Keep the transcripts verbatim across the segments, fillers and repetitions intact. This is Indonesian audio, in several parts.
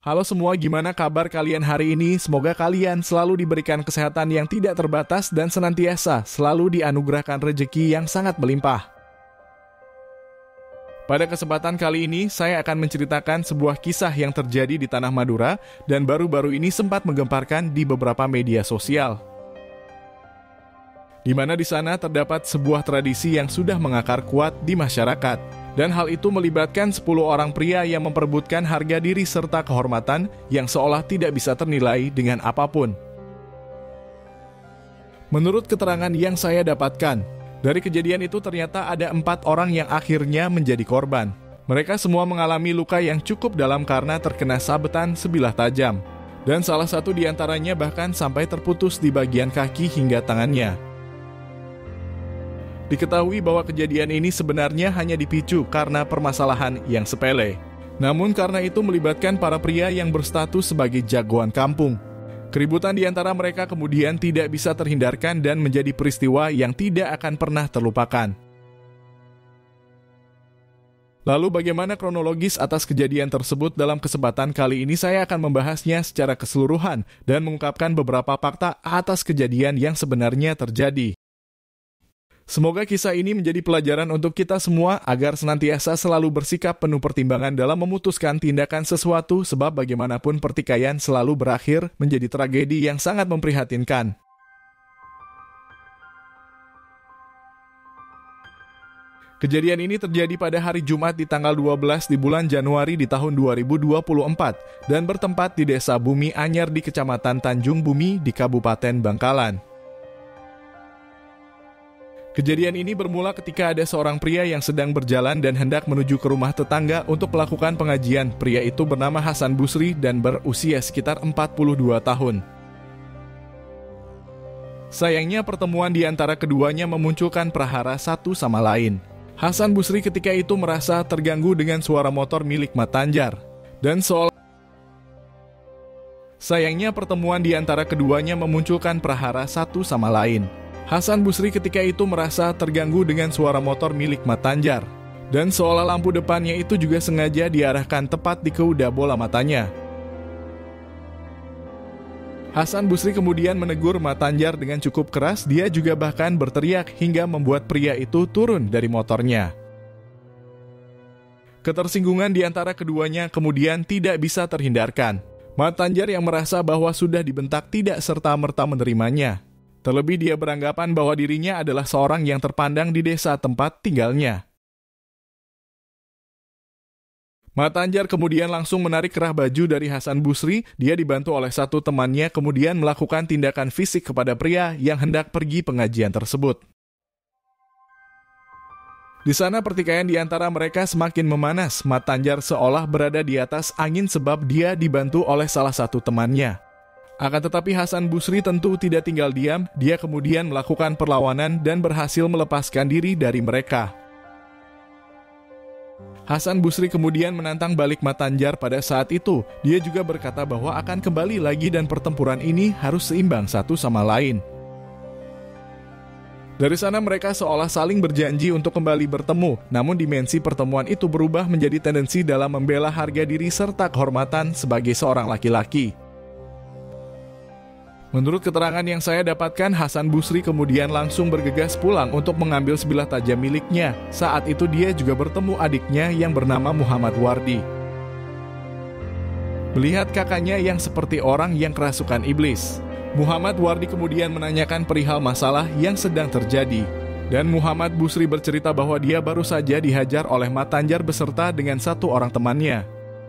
Halo semua, gimana kabar kalian hari ini? Semoga kalian selalu diberikan kesehatan yang tidak terbatas dan senantiasa selalu dianugerahkan rezeki yang sangat melimpah. Pada kesempatan kali ini, saya akan menceritakan sebuah kisah yang terjadi di Tanah Madura dan baru-baru ini sempat menggemparkan di beberapa media sosial. Di mana di sana terdapat sebuah tradisi yang sudah mengakar kuat di masyarakat. Dan hal itu melibatkan sepuluh orang pria yang memperebutkan harga diri serta kehormatan yang seolah tidak bisa ternilai dengan apapun. Menurut keterangan yang saya dapatkan, dari kejadian itu ternyata ada empat orang yang akhirnya menjadi korban. Mereka semua mengalami luka yang cukup dalam karena terkena sabetan sebilah tajam. Dan salah satu di antaranya bahkan sampai terputus di bagian kaki hingga tangannya. Diketahui bahwa kejadian ini sebenarnya hanya dipicu karena permasalahan yang sepele. Namun karena itu melibatkan para pria yang berstatus sebagai jagoan kampung. Keributan di antara mereka kemudian tidak bisa terhindarkan dan menjadi peristiwa yang tidak akan pernah terlupakan. Lalu bagaimana kronologis atas kejadian tersebut? Dalam kesempatan kali ini saya akan membahasnya secara keseluruhan dan mengungkapkan beberapa fakta atas kejadian yang sebenarnya terjadi. Semoga kisah ini menjadi pelajaran untuk kita semua agar senantiasa selalu bersikap penuh pertimbangan dalam memutuskan tindakan sesuatu, sebab bagaimanapun pertikaian selalu berakhir menjadi tragedi yang sangat memprihatinkan. Kejadian ini terjadi pada hari Jumat di tanggal dua belas di bulan Januari di tahun dua ribu dua puluh empat dan bertempat di Desa Bumi Anyar di Kecamatan Tanjung Bumi di Kabupaten Bangkalan. Kejadian ini bermula ketika ada seorang pria yang sedang berjalan dan hendak menuju ke rumah tetangga untuk melakukan pengajian. Pria itu bernama Hasan Busri dan berusia sekitar empat puluh dua tahun. Sayangnya pertemuan di antara keduanya memunculkan prahara satu sama lain. Hasan Busri ketika itu merasa terganggu dengan suara motor milik Mat Tanjar. Dan seolah Sayangnya pertemuan di antara keduanya memunculkan prahara satu sama lain. Hasan Busri ketika itu merasa terganggu dengan suara motor milik Mat Tanjar. Dan seolah lampu depannya itu juga sengaja diarahkan tepat di keuda bola matanya. Hasan Busri kemudian menegur Mat Tanjar dengan cukup keras, dia juga bahkan berteriak hingga membuat pria itu turun dari motornya. Ketersinggungan di antara keduanya kemudian tidak bisa terhindarkan. Mat Tanjar yang merasa bahwa sudah dibentak tidak serta-merta menerimanya. Terlebih dia beranggapan bahwa dirinya adalah seorang yang terpandang di desa tempat tinggalnya. Mat Tanjar kemudian langsung menarik kerah baju dari Hasan Busri. Dia dibantu oleh satu temannya kemudian melakukan tindakan fisik kepada pria yang hendak pergi pengajian tersebut. Di sana pertikaian di antara mereka semakin memanas. Mat Tanjar seolah berada di atas angin sebab dia dibantu oleh salah satu temannya. Akan tetapi Hasan Busri tentu tidak tinggal diam, dia kemudian melakukan perlawanan dan berhasil melepaskan diri dari mereka. Hasan Busri kemudian menantang balik Mat Tanjar pada saat itu. Dia juga berkata bahwa akan kembali lagi dan pertempuran ini harus seimbang satu sama lain. Dari sana mereka seolah saling berjanji untuk kembali bertemu, namun dimensi pertemuan itu berubah menjadi tendensi dalam membela harga diri serta kehormatan sebagai seorang laki-laki. Menurut keterangan yang saya dapatkan, Hasan Busri kemudian langsung bergegas pulang untuk mengambil sebilah tajam miliknya. Saat itu dia juga bertemu adiknya yang bernama Muhammad Wardi. Melihat kakaknya yang seperti orang yang kerasukan iblis, Muhammad Wardi kemudian menanyakan perihal masalah yang sedang terjadi. Dan Muhammad Busri bercerita bahwa dia baru saja dihajar oleh Mat Tanjar beserta dengan satu orang temannya.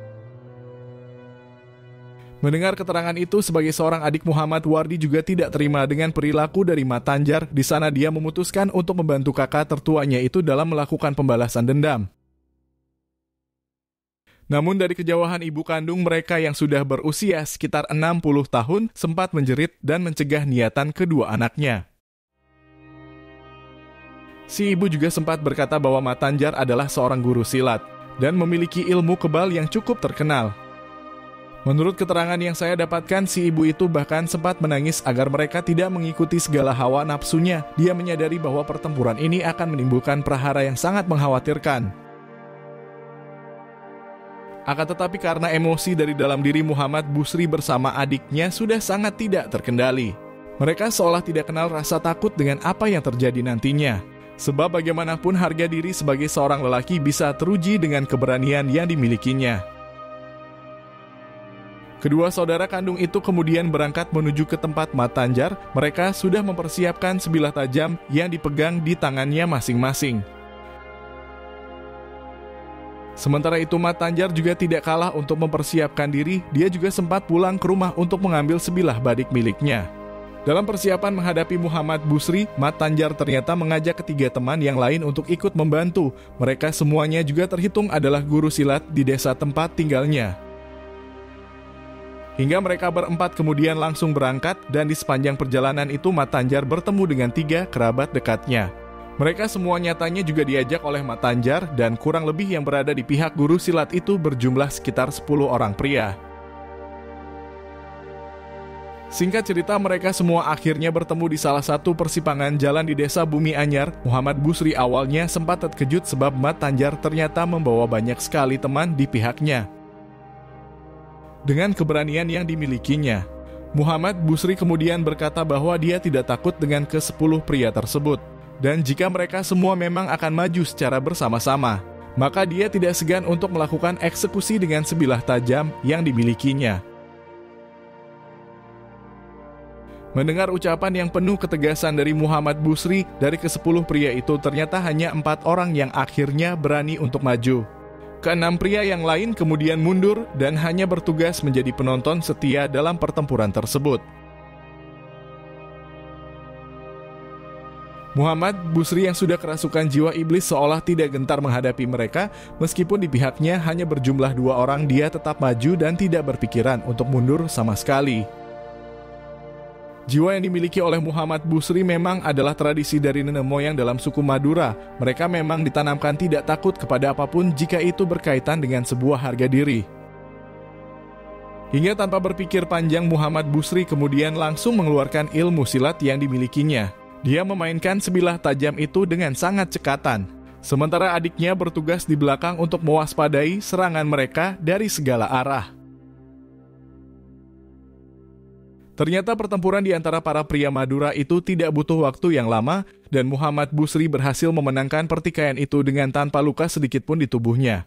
Mendengar keterangan itu, sebagai seorang adik, Muhammad Wardi juga tidak terima dengan perilaku dari Mat Tanjar. Di sana dia memutuskan untuk membantu kakak tertuanya itu dalam melakukan pembalasan dendam. Namun dari kejauhan ibu kandung mereka yang sudah berusia sekitar enam puluh tahun sempat menjerit dan mencegah niatan kedua anaknya. Si ibu juga sempat berkata bahwa Mat Tanjar adalah seorang guru silat dan memiliki ilmu kebal yang cukup terkenal. Menurut keterangan yang saya dapatkan, si ibu itu bahkan sempat menangis agar mereka tidak mengikuti segala hawa nafsunya. Dia menyadari bahwa pertempuran ini akan menimbulkan prahara yang sangat mengkhawatirkan. Akan tetapi karena emosi dari dalam diri Muhammad Busri bersama adiknya sudah sangat tidak terkendali. Mereka seolah tidak kenal rasa takut dengan apa yang terjadi nantinya. Sebab bagaimanapun harga diri sebagai seorang lelaki bisa teruji dengan keberanian yang dimilikinya. Kedua saudara kandung itu kemudian berangkat menuju ke tempat Mat Tanjar. Mereka sudah mempersiapkan sebilah tajam yang dipegang di tangannya masing-masing. Sementara itu Mat Tanjar juga tidak kalah untuk mempersiapkan diri. Dia juga sempat pulang ke rumah untuk mengambil sebilah badik miliknya. Dalam persiapan menghadapi Muhammad Busri, Mat Tanjar ternyata mengajak ketiga teman yang lain untuk ikut membantu. Mereka semuanya juga terhitung adalah guru silat di desa tempat tinggalnya. Hingga mereka berempat kemudian langsung berangkat, dan di sepanjang perjalanan itu Mat Tanjar bertemu dengan tiga kerabat dekatnya. Mereka semua nyatanya juga diajak oleh Mat Tanjar, dan kurang lebih yang berada di pihak guru silat itu berjumlah sekitar sepuluh orang pria. Singkat cerita, mereka semua akhirnya bertemu di salah satu persimpangan jalan di desa Bumi Anyar. Muhammad Busri awalnya sempat terkejut sebab Mat Tanjar ternyata membawa banyak sekali teman di pihaknya. Dengan keberanian yang dimilikinya, Muhammad Busri kemudian berkata bahwa dia tidak takut dengan kesepuluh pria tersebut. Dan jika mereka semua memang akan maju secara bersama-sama, maka dia tidak segan untuk melakukan eksekusi dengan sebilah tajam yang dimilikinya. Mendengar ucapan yang penuh ketegasan dari Muhammad Busri, dari kesepuluh pria itu ternyata hanya empat orang yang akhirnya berani untuk maju. Keenam pria yang lain kemudian mundur dan hanya bertugas menjadi penonton setia dalam pertempuran tersebut. Muhammad Busri yang sudah kerasukan jiwa iblis seolah tidak gentar menghadapi mereka, meskipun di pihaknya hanya berjumlah dua orang, dia tetap maju dan tidak berpikiran untuk mundur sama sekali. Jiwa yang dimiliki oleh Muhammad Busri memang adalah tradisi dari nenek moyang dalam suku Madura. Mereka memang ditanamkan tidak takut kepada apapun jika itu berkaitan dengan sebuah harga diri. Hingga tanpa berpikir panjang, Muhammad Busri kemudian langsung mengeluarkan ilmu silat yang dimilikinya. Dia memainkan sebilah tajam itu dengan sangat cekatan. Sementara adiknya bertugas di belakang untuk mewaspadai serangan mereka dari segala arah. Ternyata pertempuran di antara para pria Madura itu tidak butuh waktu yang lama, dan Muhammad Busri berhasil memenangkan pertikaian itu dengan tanpa luka sedikit pun di tubuhnya.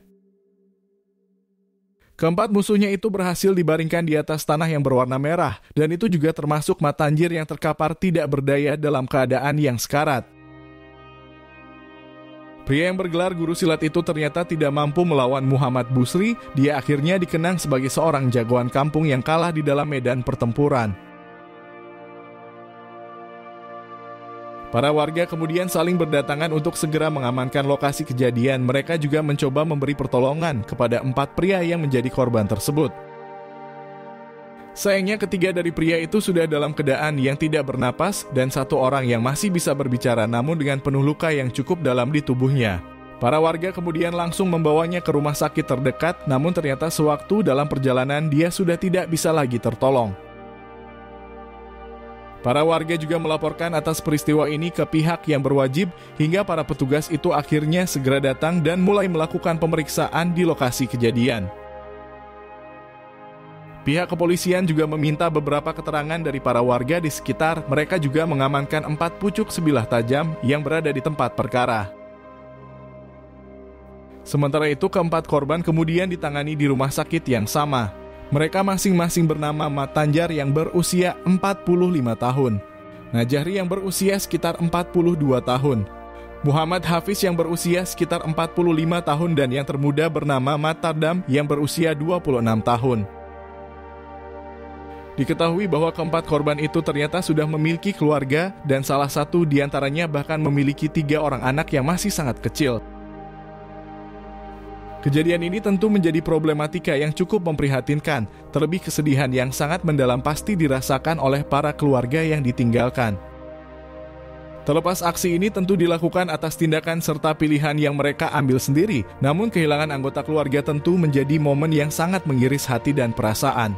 Keempat musuhnya itu berhasil dibaringkan di atas tanah yang berwarna merah, dan itu juga termasuk Mat Tanjar yang terkapar tidak berdaya dalam keadaan yang sekarat. Pria yang bergelar guru silat itu ternyata tidak mampu melawan Muhammad Busri. Dia akhirnya dikenang sebagai seorang jagoan kampung yang kalah di dalam medan pertempuran. Para warga kemudian saling berdatangan untuk segera mengamankan lokasi kejadian. Mereka juga mencoba memberi pertolongan kepada empat pria yang menjadi korban tersebut. Sayangnya ketiga dari pria itu sudah dalam keadaan yang tidak bernapas, dan satu orang yang masih bisa berbicara namun dengan penuh luka yang cukup dalam di tubuhnya. Para warga kemudian langsung membawanya ke rumah sakit terdekat, namun ternyata sewaktu dalam perjalanan dia sudah tidak bisa lagi tertolong. Para warga juga melaporkan atas peristiwa ini ke pihak yang berwajib, hingga para petugas itu akhirnya segera datang dan mulai melakukan pemeriksaan di lokasi kejadian. Pihak kepolisian juga meminta beberapa keterangan dari para warga di sekitar. Mereka juga mengamankan empat pucuk sebilah tajam yang berada di tempat perkara. Sementara itu, keempat korban kemudian ditangani di rumah sakit yang sama. Mereka masing-masing bernama Mat Tanjar yang berusia empat puluh lima tahun, Najahri yang berusia sekitar empat puluh dua tahun, Muhammad Hafiz yang berusia sekitar empat puluh lima tahun, dan yang termuda bernama Mat Tardam yang berusia dua puluh enam tahun. Diketahui bahwa keempat korban itu ternyata sudah memiliki keluarga, dan salah satu diantaranya bahkan memiliki tiga orang anak yang masih sangat kecil. Kejadian ini tentu menjadi problematika yang cukup memprihatinkan, terlebih kesedihan yang sangat mendalam pasti dirasakan oleh para keluarga yang ditinggalkan. Terlepas aksi ini tentu dilakukan atas tindakan serta pilihan yang mereka ambil sendiri, namun kehilangan anggota keluarga tentu menjadi momen yang sangat mengiris hati dan perasaan.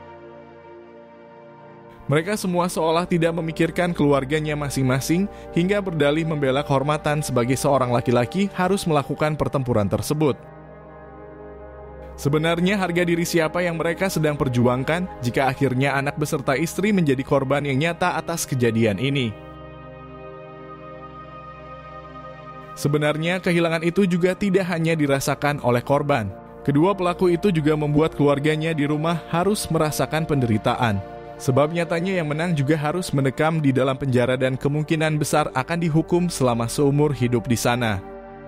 Mereka semua seolah tidak memikirkan keluarganya masing-masing, hingga berdalih membela kehormatan sebagai seorang laki-laki harus melakukan pertempuran tersebut. Sebenarnya harga diri siapa yang mereka sedang perjuangkan jika akhirnya anak beserta istri menjadi korban yang nyata atas kejadian ini? Sebenarnya kehilangan itu juga tidak hanya dirasakan oleh korban. Kedua pelaku itu juga membuat keluarganya di rumah harus merasakan penderitaan. Sebab nyatanya yang menang juga harus mendekam di dalam penjara dan kemungkinan besar akan dihukum selama seumur hidup di sana.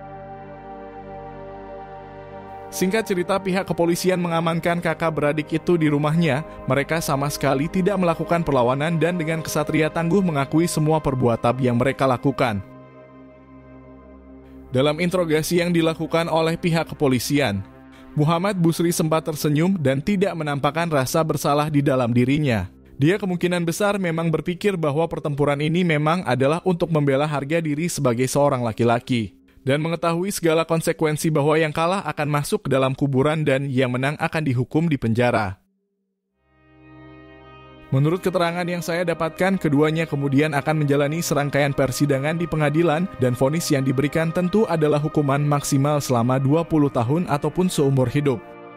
Singkat cerita, pihak kepolisian mengamankan kakak beradik itu di rumahnya. Mereka sama sekali tidak melakukan perlawanan dan dengan kesatria tangguh mengakui semua perbuatan yang mereka lakukan. Dalam interogasi yang dilakukan oleh pihak kepolisian, Muhammad Busri sempat tersenyum dan tidak menampakkan rasa bersalah di dalam dirinya. Dia kemungkinan besar memang berpikir bahwa pertempuran ini memang adalah untuk membela harga diri sebagai seorang laki-laki, dan mengetahui segala konsekuensi bahwa yang kalah akan masuk ke dalam kuburan dan yang menang akan dihukum di penjara. Menurut keterangan yang saya dapatkan, keduanya kemudian akan menjalani serangkaian persidangan di pengadilan dan vonis yang diberikan tentu adalah hukuman maksimal selama dua puluh tahun ataupun seumur hidup.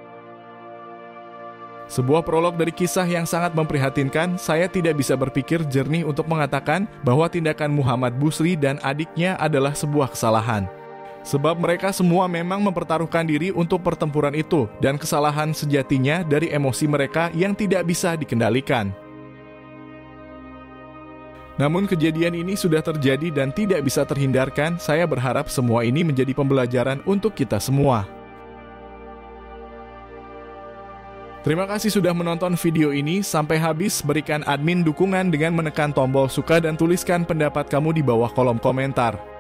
Sebuah prolog dari kisah yang sangat memprihatinkan, saya tidak bisa berpikir jernih untuk mengatakan bahwa tindakan Muhammad Busri dan adiknya adalah sebuah kesalahan. Sebab mereka semua memang mempertaruhkan diri untuk pertempuran itu, dan kesalahan sejatinya dari emosi mereka yang tidak bisa dikendalikan. Namun kejadian ini sudah terjadi dan tidak bisa terhindarkan. Saya berharap semua ini menjadi pembelajaran untuk kita semua. Terima kasih sudah menonton video ini sampai habis. Berikan admin dukungan dengan menekan tombol suka dan tuliskan pendapat kamu di bawah kolom komentar.